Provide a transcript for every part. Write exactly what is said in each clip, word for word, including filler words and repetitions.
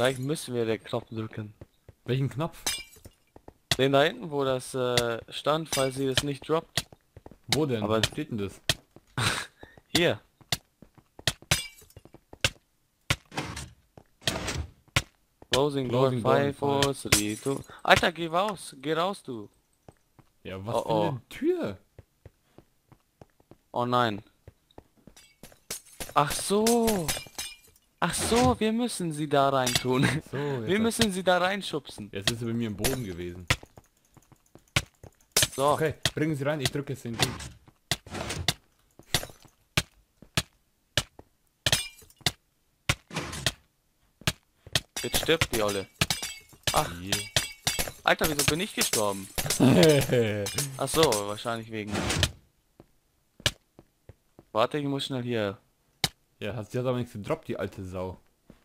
Vielleicht müssen wir den Knopf drücken. Welchen Knopf? Den da hinten, wo das äh, stand, falls sie das nicht droppt. Wo denn? Aber Wo steht denn das? hier. Closing, Closing door door five, in four, five. three, two. Alter, geh raus. Geh raus, du. Ja, was Oh, für oh. eine Tür? Oh nein. Ach so. Ach so, wir müssen sie da rein tun. So, Wir jetzt, müssen sie da reinschubsen. jetzt ist sie bei mir im Boden gewesen. So. Okay, bringen Sie rein, ich drücke jetzt den Ding. Jetzt stirbt die Olle. Ach, Yeah. Alter, wieso bin ich gestorben? Ach so, wahrscheinlich wegen... Warte, ich muss schnell hier. Ja, hat sie hat aber nichts gedroppt, die alte Sau.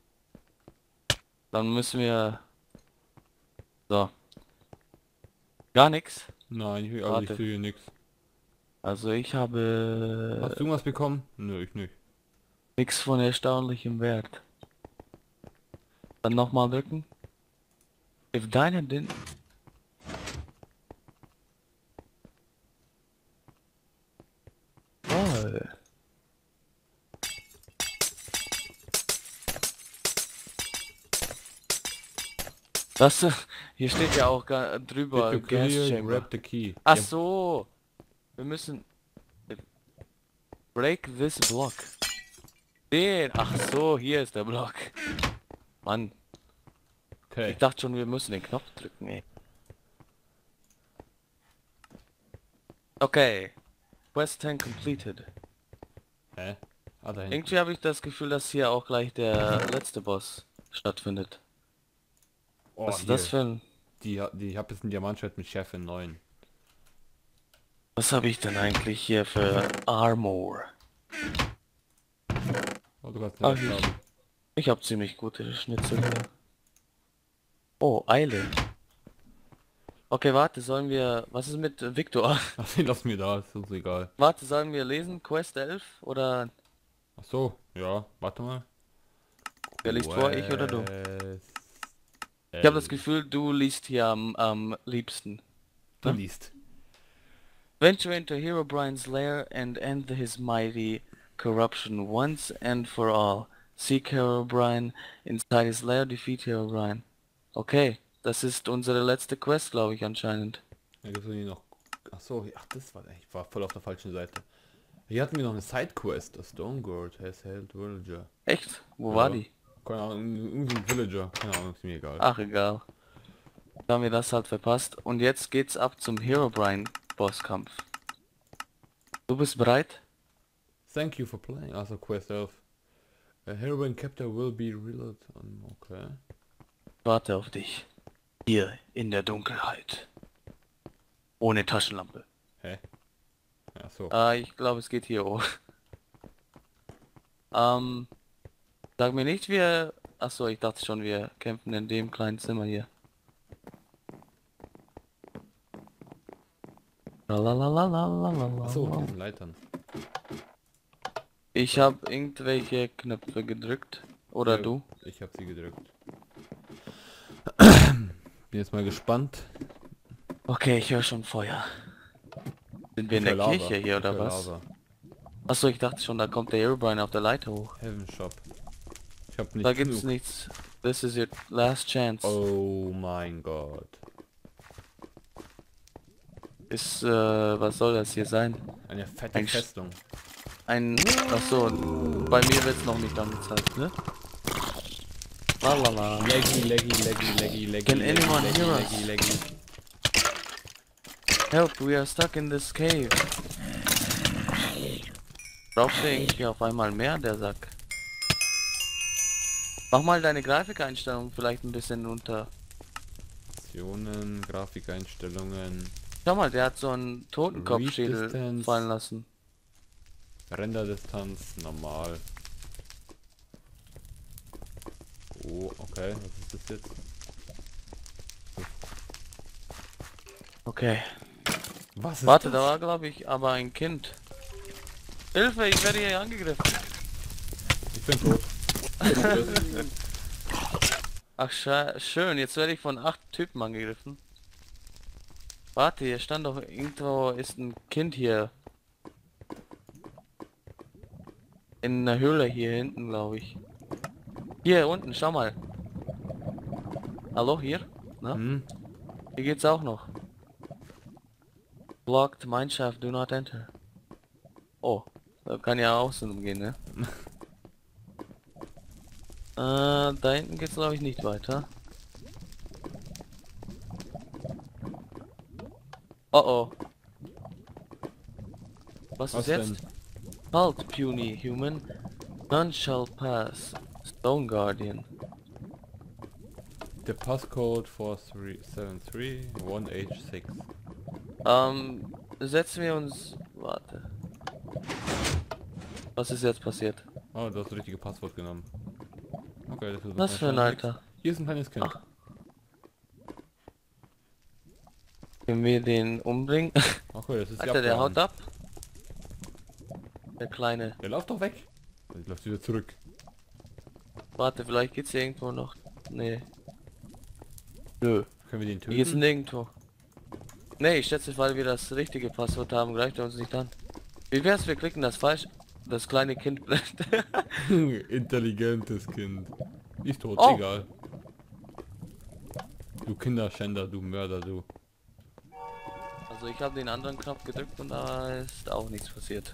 Dann müssen wir... So. Gar nichts. Nein, ich, also ich Warte. sehe nichts. Also ich habe... Hast du irgendwas bekommen? Nö, ich nicht. Nichts von erstaunlichem Wert. Dann nochmal drücken. If deiner didn't... Oh. Das, äh, hier steht ja auch ga- drüber Did you Gas clear, Chamber. grab the key. Ach Ja, so. Wir müssen... Break this block. Den. Ach so, hier ist der Block. Mann, okay. ich dachte schon, wir müssen den Knopf drücken, ey. Okay. Quest ten completed. Hä? Ah, da hinten. Irgendwie habe ich das Gefühl, dass hier auch gleich der letzte Boss stattfindet. Oh, Was ist das hier. für ein... Die, die, ich habe jetzt ein Diamantschwert mit Chef in neun. Was habe ich denn eigentlich hier für Armor? Oh, du kannst Ah, nicht ich- haben. Ich habe ziemlich gute Schnitzel hier. Oh, Eile. Okay, warte, sollen wir... Was ist mit Victor? Ach, den lass mir da, ist uns egal. Warte, sollen wir lesen? Quest elf? Oder Ach so, ja, warte mal. wer liest vor, ich oder du? Quest Ich habe das elf. Gefühl, du liest hier am, am liebsten. Du ne? liest. Venture into Herobrine's lair and end his mighty corruption once and for all. Seek Herobrine inside his lair, defeat Herobrine. Okay, das ist unsere letzte Quest, glaube ich, anscheinend. Da gibt's hier noch. Ach so, ach das war ich war voll auf der falschen Seite. Hier hatten wir noch eine Sidequest. A Stone Guard has held Villager. Echt? Wo Ja. war die? Keine Ahnung, irgendein Villager. Keine Ahnung, ist mir egal. Ach, egal. Da haben wir das halt verpasst. Und jetzt geht's ab zum Herobrine Bosskampf. Du bist bereit? Thank you for playing. Also Quest elf. A Heroine Captor will be reloaded. Okay. Warte auf dich. Hier in der Dunkelheit. Ohne Taschenlampe. Hä? Ach so. Ah, ich glaube, es geht hier hoch. Ähm, sag mir nicht, wir... Achso, ich dachte schon, wir kämpfen in dem kleinen Zimmer hier. Lalalalalalala. Ach so, diesen Leitern. Ich habe irgendwelche Knöpfe gedrückt. Oder Ja, du? Ich habe sie gedrückt. Bin jetzt mal gespannt. Okay, ich höre schon Feuer. Sind wir in Für der Lava. Kirche hier oder Für was? Lava. Achso, ich dachte schon, da kommt der Herobrine auf der Leiter hoch. Heaven Shop. Ich hab nicht Da gibt's genug. nichts. This is your last chance. Oh mein Gott. Ist, äh, was soll das hier sein? Eine fette Ein Sch- Festung. Ein... Achso, bei mir wird's noch nicht angezeigt, ne? Lalala. Leggy, leggy, leggy, leggy, leggy, Can leggy, anyone leggy, hear us? leggy, leggy. Help, we are stuck in this cave. Braucht der irgendwie auf einmal mehr, der Sack? Mach mal deine Grafikeinstellung vielleicht ein bisschen runter. Optionen, Grafikeinstellungen, Schau mal, der hat so einen Reach Totenkopfschädel Distance. fallen lassen. Renderdistanz, normal. Oh, okay, was ist das jetzt? Okay. Was ist Warte, das? da war glaube ich aber ein Kind. Hilfe, ich werde hier angegriffen. Ich bin tot. Ach sche- schön, jetzt werde ich von acht Typen angegriffen. Warte, hier stand doch irgendwo ist ein Kind hier. In einer Höhle hier hinten, glaube ich. Hier unten, schau mal. Hallo, hier? Na? Hm? Hier geht's auch noch. Blocked Mineshaft, do not enter. Oh, da kann ja außen umgehen, ne? äh, da hinten geht's glaube ich nicht weiter. Oh oh. Was, Was ist jetzt? denn? Halt, puny human. None shall pass. Stone Guardian. Der Passcode four three seven three one H six. Ähm, setzen wir uns... Warte. Was ist jetzt passiert? Oh, du hast das richtige Passwort genommen. Okay, das ist Was für ein wahrscheinlich Alter? nix. Hier ist ein kleines Kind. Ach. Können wir den umbringen? Okay, das ist Alter, der Japan. haut ab. Der Kleine. Der läuft doch weg. Der läuft wieder zurück. Warte, vielleicht geht's hier irgendwo noch. Nee. Nö. Können wir den Hier geht's töten? nirgendwo. Nee, ich schätze, weil wir das richtige Passwort haben, greift er uns nicht an. Wie wär's, wir klicken das falsch? Das kleine Kind bleibt. Intelligentes Kind. Ist tot, Oh. egal. Du Kinderschänder, du Mörder, du. Also ich habe den anderen Knopf gedrückt und da ist auch nichts passiert.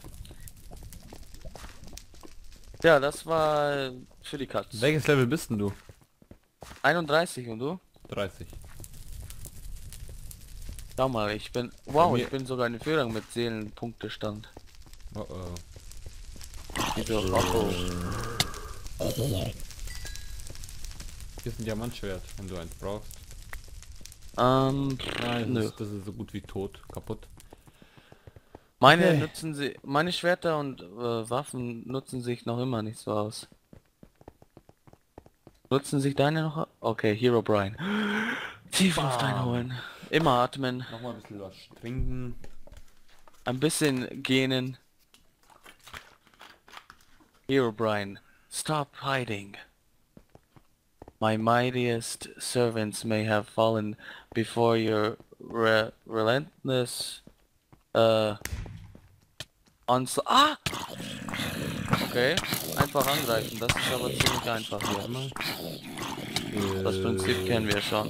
Ja, das war für die Katz. Welches Level bist denn du? einunddreißig und du? dreißig. Schau mal, ich bin... Wow, mir- ich bin sogar in Führung mit Seelenpunktestand. Oh oh. Wieso? Oh, oh. Hier ist ein Diamantschwert, wenn du eins brauchst. Ähm, Nein, nö. das ist, das ist so gut wie tot, kaputt. Meine Okay. nutzen sie... Meine Schwerter und äh, Waffen nutzen sich noch immer nicht so aus. Nutzen sich deine noch? Okay, Hero Brian. Tiefluft Bam. einholen. Immer atmen. Nochmal ein bisschen was trinken. Ein bisschen gähnen. Hero Brian. Stop hiding. My mightiest servants may have fallen before your re relentless uh ons Ah! Okay, einfach angreifen, das ist aber ziemlich einfach hier. Das Prinzip kennen wir schon.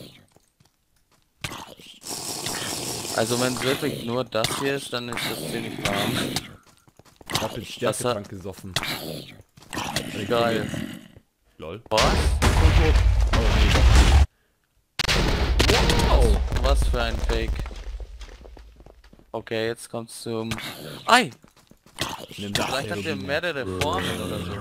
Also wenn es wirklich nur das hier ist, dann ist das ziemlich warm. Ich hab jetzt Stärketrank gesoffen. Geil. Lol. Was? Oh Wow! Was für ein Fake. Okay, jetzt kommt's zum... Ei! nee. Nimm das, Vielleicht hat er Heroine. mehrere Formen oder so.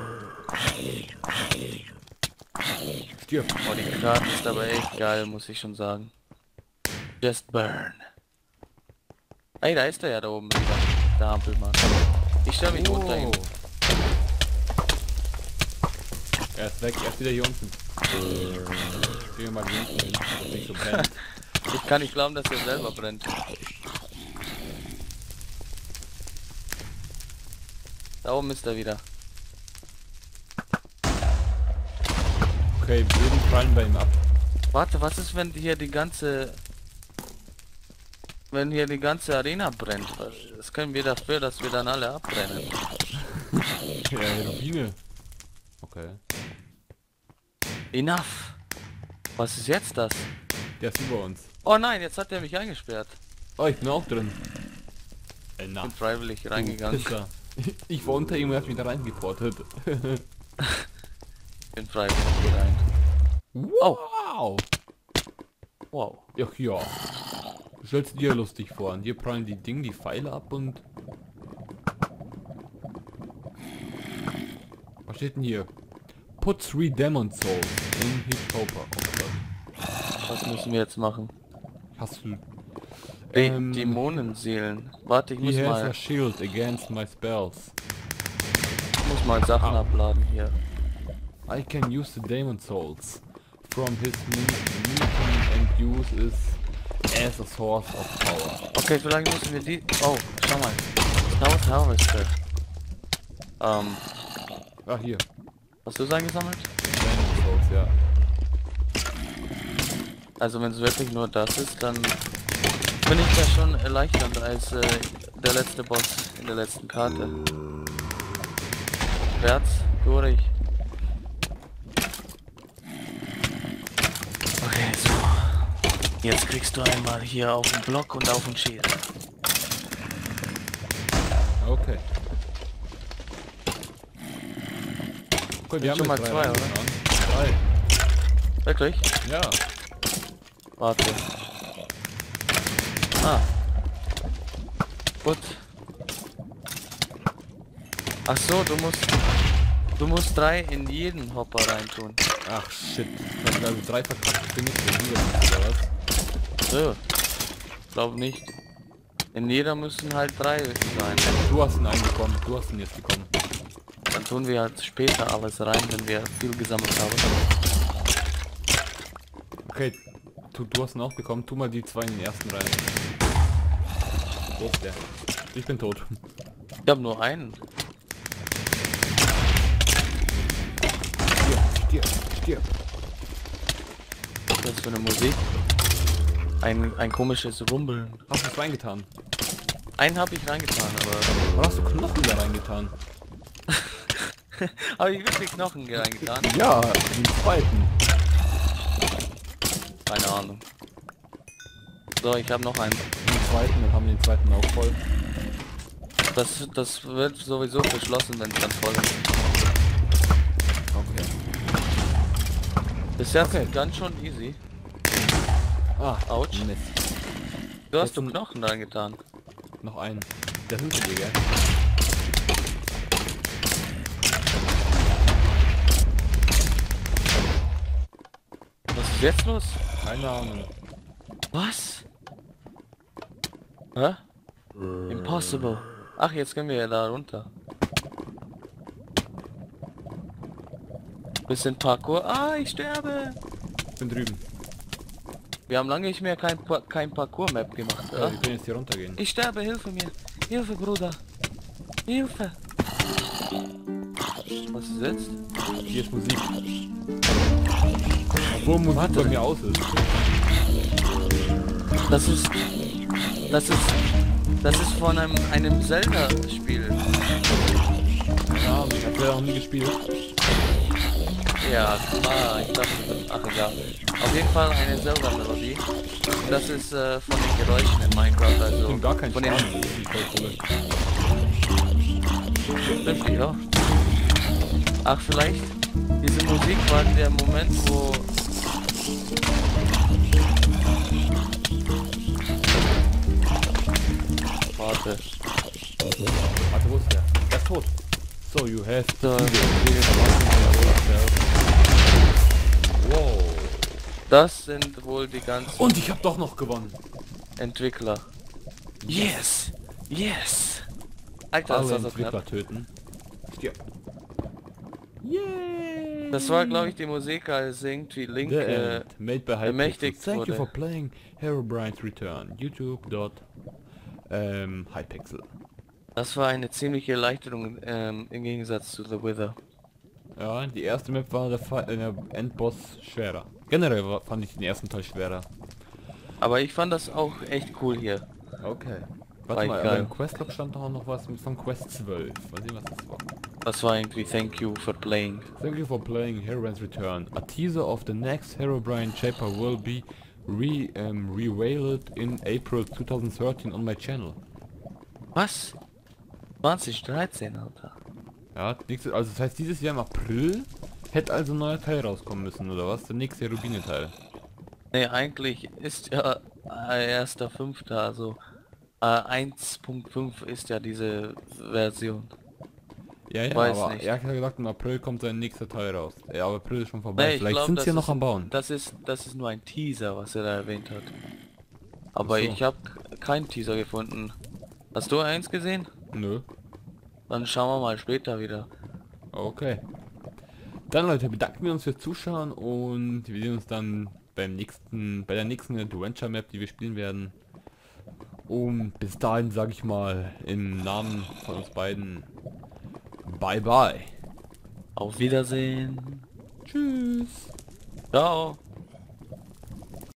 Stirb. Oh, die Karte ist aber echt geil, muss ich schon sagen. Just burn. Ey, da ist er ja da oben wieder. Der Ampelmann. Ich stelle mich unter ihm. Er ist weg, er ist wieder hier unten. Gehen wir mal hier unten hin, dass nicht so brennt. Ich kann nicht glauben, dass er selber brennt. Da oben ist er wieder. Okay, Böden fallen bei ihm ab. Warte, was ist, wenn hier die ganze... Wenn hier die ganze Arena brennt? Was können wir dafür, dass wir dann alle abbrennen? Ja, Heroine. Okay. Enough! Was ist jetzt das? Der ist über uns. Oh nein, jetzt hat er mich eingesperrt. Oh, ich bin auch drin. Äh, Ich na. bin freiwillig Du reingegangen. Pisser. Ich war unter ihm und er hat mich da reingeportet. Ich bin freiwillig hier rein. Wow! Wow. Ach ja. Du stellst dir lustig vor. Und hier prallen die Dinge, die Pfeile ab und... Was steht denn hier? Put three Demon Souls in his Copper. Was müssen wir jetzt machen? Hast du... Die Ähm, Dämonenseelen. Warte, ich muss He has mal, a shield against my spells. ich muss mal Sachen abladen hier. I can use the Demon Souls from his munition and use it as a source of power. Okay, vielleicht müssen wir die... Oh, schau mal. Stout Harvester. Ähm, Ah, hier. hast du es eingesammelt? Demon Souls, ja. Also wenn es wirklich nur das ist, dann bin ich da schon erleichternd als äh, der letzte Boss in der letzten Karte. Wärts, durch. Okay, so. Jetzt kriegst du einmal hier auf den Block und auf den Schild. Okay. Okay, wir haben schon mal jetzt zwei, drei oder? reingetan. Drei. Wirklich? Ja. Warte. Ah. Gut. Ach so, du musst... Du musst drei in jeden Hopper reintun. Ach shit. Ich hab also drei verkackt. Bin ich so oder was? So. Glaub nicht. In jeder müssen halt drei sein. Du hast ihn einbekommen. Du hast ihn jetzt bekommen. Dann tun wir halt später alles rein, wenn wir viel gesammelt haben. Okay. Du, du hast ihn auch bekommen. Tu mal die zwei in den ersten rein. Wo ist der? Ich bin tot. Ich habe nur einen. Stirb, stirb. Was ist das für eine Musik? Ein, ein komisches Rumbeln. Hast du es reingetan? Einen habe ich reingetan, aber... Oder hast du Knochen da reingetan? Habe ich wirklich Knochen reingetan? Ja, den zweiten. Keine Ahnung. So, ich habe noch einen. Den zweiten, wir haben den zweiten auch voll. Das, das wird sowieso verschlossen, wenn es dann voll ist. Okay. Bis jetzt Okay. ganz schon easy. Ah, Autsch. Mist. Du hast Jetzt du ein- Knochen reingetan. Noch einen. Der hinter dir, gell? Was ist jetzt los? Keine Ahnung. Was? Hä? Impossible. Ach, jetzt können wir ja da runter. Bisschen Parkour. Ah, ich sterbe. Ich bin drüben. Wir haben lange nicht mehr kein, Pa- kein Parkour-Map gemacht, Ja, oder? wir können jetzt hier runtergehen. Ich sterbe, hilfe mir. Hilfe, Bruder. Hilfe. Was ist jetzt? Hier ist Musik. Obwohl Musik Warte. bei mir aus ist. Das ist... Das ist... Das ist von einem, einem Zelda-Spiel. Ja, ich hab ja noch nie gespielt. Ja, ah, ich dachte... Ach, egal. Auf jeden Fall eine Zelda-Melodie. Das ist äh, von den Geräuschen in Minecraft, Ich also... bin gar kein von Schaden. den... Das ist voll cool. Stimmt, ja. Ach, vielleicht... Diese Musik war der Moment, wo... Warte. Warte, wo ist der? Der ist tot. So, you have So, Wow. das sind wohl die ganzen Und ich hab doch noch gewonnen. Entwickler. Yes! Yes! Alter, das Alle war so Entwickler knapp. töten. Stirb. Yay! Das war, glaube ich, die Musik, als irgendwie Link... The Äh, End. Made by Hypixel. ermächtigt Thank you wurde. for playing Herobrine's Return. YouTube. Ähm, Hypixel. das war eine ziemliche Erleichterung ähm, im Gegensatz zu The Wither. Ja, die erste Map war der, Fa äh, der Endboss schwerer. Generell war, fand ich den ersten Teil schwerer. Aber ich fand das auch echt cool hier. Okay. War Warte mal, geil. aber im Questlog stand doch auch noch was mit von Quest zwölf. Mal sehen, was das war. Das war irgendwie Thank you for playing. Thank you for playing Herobrine's Return. A teaser of the next Herobrine chapter will be re um, revealed in April twenty thirteen on my channel. Was? zwanzig dreizehn, Alter. Ja, nächste, also das heißt dieses Jahr im April hätte also ein neuer Teil rauskommen müssen, oder was? Der nächste Rubine-Teil. Ne, eigentlich ist ja äh, erster Fünfter, also äh, eins Punkt fünf ist ja diese Version. Ja, ja, Weiß aber nicht. er hat ja gesagt, im April kommt sein nächster Teil raus. Ja, aber April ist schon vorbei. Nee, ich Vielleicht glaub, sind das sie ja noch ist- am Bauen. Das ist, das ist nur ein Teaser, was er da erwähnt hat. Aber Ach so. ich habe keinen Teaser gefunden. Hast du eins gesehen? Nö. Dann schauen wir mal später wieder. Okay. Dann Leute, bedanken wir uns fürs Zuschauen und wir sehen uns dann beim nächsten, bei der nächsten Adventure Map, die wir spielen werden. Und bis dahin sage ich mal im Namen von uns beiden Bye bye. Auf Wiedersehen. Tschüss. Ciao.